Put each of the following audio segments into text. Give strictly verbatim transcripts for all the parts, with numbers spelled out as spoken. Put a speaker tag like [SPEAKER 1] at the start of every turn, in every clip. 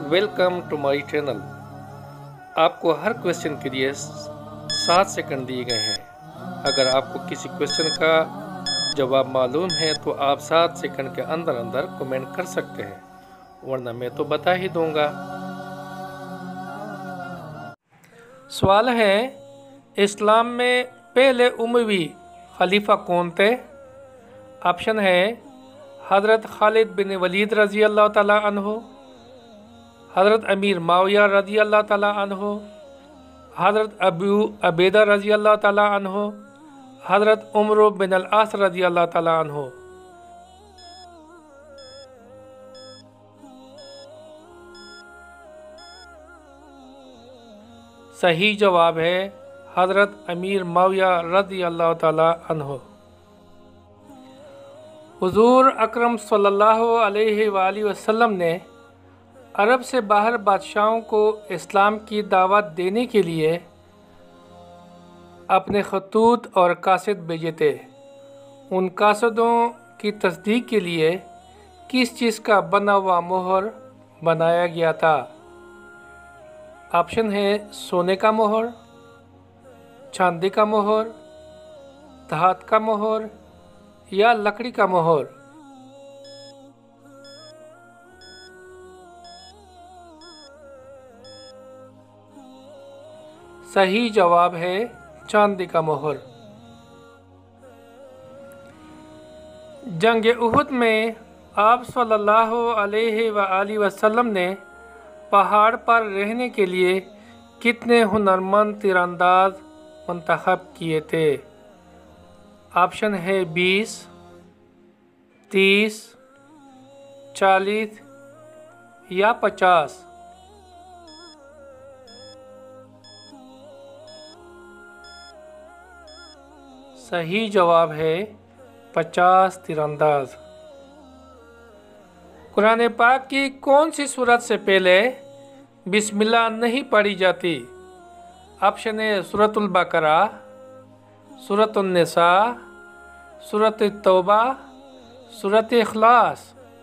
[SPEAKER 1] Welcome to my channel. آپ کو ہر question کے لیے سات سیکنڈ دیے گئے ہیں۔ اگر آپ کو کسی کویشچن کا جواب معلوم ہے تو آپ سات سیکنڈ کے اندر اندر کمنٹ کر سکتے ہیں، ورنہ میں تو بتا ہی دوں گا۔ سوال ہے، اسلام میں پہلے اموی خلیفہ کون تھے؟ آپشن ہے حضرت خالد بن ولید رضی اللہ تعالیٰ عنہ، حضرت امیر معاویہ رضی اللہ تعالیٰ عنہ، حضرت ابو عبیدہ رضی اللہ تعالیٰ عنہ، حضرت عمر بن العاص رضی اللہ تعالیٰ عنہ۔ صحیح جواب ہے حضرت امیر معاویہ رضی اللہ تعالیٰ عنہ۔ حضور اکرم صلی اللہ علیہ وآلہ وسلم نے عرب سے باہر بادشاہوں کو اسلام کی دعوت دینے کے لیے اپنے خطوط اور قاصد بھیجے تھے۔ ان قاصدوں کی تصدیق کے لیے کس چیز کا بنا ہوا مہر بنایا گیا تھا؟ آپشن ہے سونے کا مہر، چاندی کا مہر، دھات کا مہر یا لکڑی کا مہر۔ صحیح جواب ہے چاندی کا مہر۔ جنگ احد میں آپ صلی اللہ علیہ وآلہ وسلم نے پہاڑ پر رہنے کے لیے کتنے ہنرمند تیر انداز منتخب کیے تھے؟ آپشن ہے بیس، تیس، چالیس یا پچاس۔ صحیح جواب ہے پچاس تیر انداز۔ قرآن پاک کی کون سی سورت سے پہلے بسم اللہ نہیں پڑھی جاتی؟ آپشن ہے سورۃ البقرہ، سورۃ النساء، سورۃ التوبہ، سورۃ اخلاص۔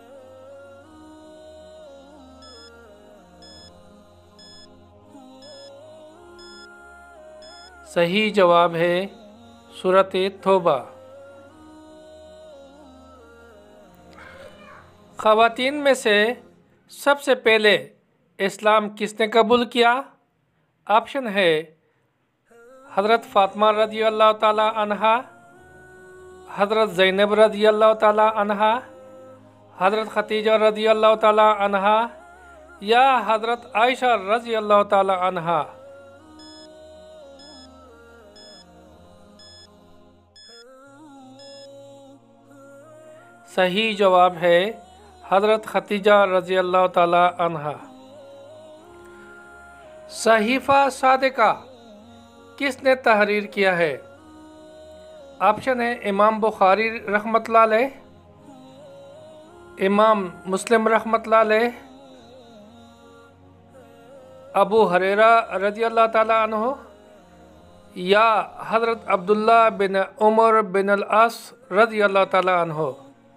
[SPEAKER 1] صحیح جواب ہے سورۃ توبہ۔ خواتین میں سے سب سے پہلے اسلام کس نے قبول کیا؟ آپشن ہے حضرت فاطمہ رضی اللہ تعالیٰ عنہا، حضرت زینب رضی اللہ تعالیٰ عنہا، حضرت خدیجہ رضی اللہ تعالیٰ عنہا یا حضرت عائشہ رضی اللہ تعالیٰ عنہا۔ صحیح جواب ہے حضرت خدیجہ رضی اللہ تعالیٰ عنہا۔ صحیفہ صادقہ کس نے تحریر کیا ہے؟ آپشن ہے امام بخاری رحمۃ اللہ علیہ، امام مسلم رحمۃ اللہ علیہ، ابو ہریرہ رضی اللہ تعالیٰ عنہ یا حضرت عبداللہ بن عمر بن العاص رضی اللہ تعالیٰ عنہ۔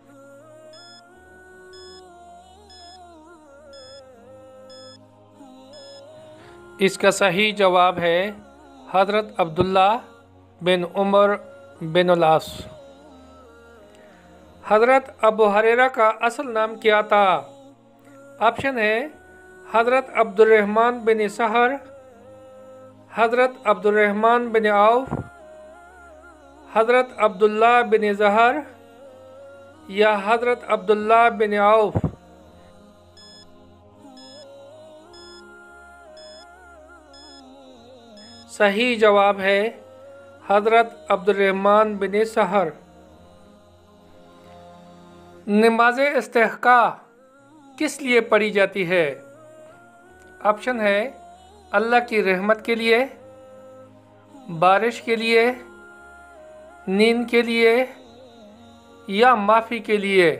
[SPEAKER 1] اس کا صحیح جواب ہے حضرت عبداللہ بن عمر بن العاص۔ حضرت ابو ہریرہ کا اصل نام کیا تھا؟ آپشن ہے حضرت عبد الرحمن بن سہر، حضرت عبد الرحمن بن عوف، حضرت عبداللہ بن زہر یا حضرت عبداللہ بن عوف۔ صحیح جواب ہے حضرت عبد الرحمن بن سہر۔ نماز استسقاء کس لیے پڑھی جاتی ہے؟ آپشن ہے اللہ کی رحمت کے لیے، بارش کے لیے، نیند کے لیے یا معافی کے لیے۔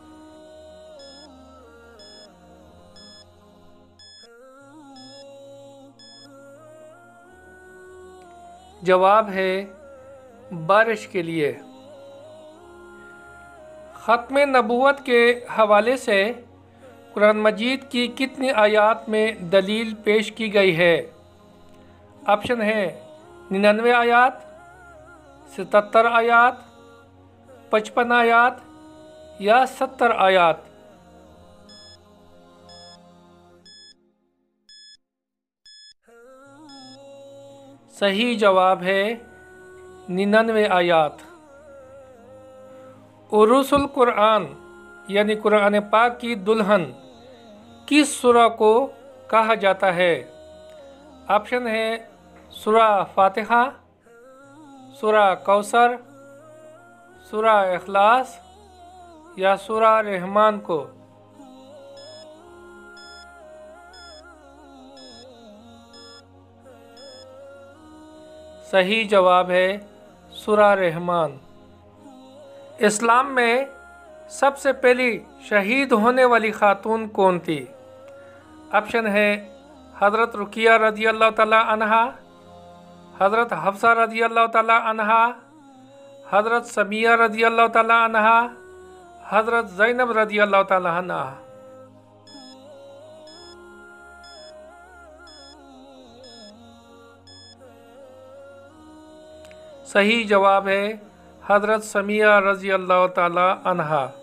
[SPEAKER 1] جواب ہے بارش کے لیے۔ ختم نبوت کے حوالے سے قرآن مجید کی کتنی آیات میں دلیل پیش کی گئی ہے؟ آپشن ہے ننانوے آیات، ستتر آیات، پچپن آیات یا ستر آیات۔ صحیح جواب ہے ننانوے آیات۔ عروس القرآن یعنی قرآن پاک کی دلہن کس سورہ کو کہا جاتا ہے؟ آپشن ہے سورہ فاتحہ، سورہ کوثر، سورہ اخلاص یا سورہ رحمان کو۔ صحیح جواب ہے سورہ رحمان۔ اسلام میں سب سے پہلی شہید ہونے والی خاتون کون تھی؟ آپشن ہے حضرت رقیہ رضی اللہ تعالی عنہا، حضرت حفصہ رضی اللہ تعالی عنہا، حضرت سمیہ رضی اللہ تعالی عنہا، حضرت زینب رضی اللہ تعالی عنہا۔ صحیح جواب ہے حضرت سمیہ رضی اللہ تعالی عنہا۔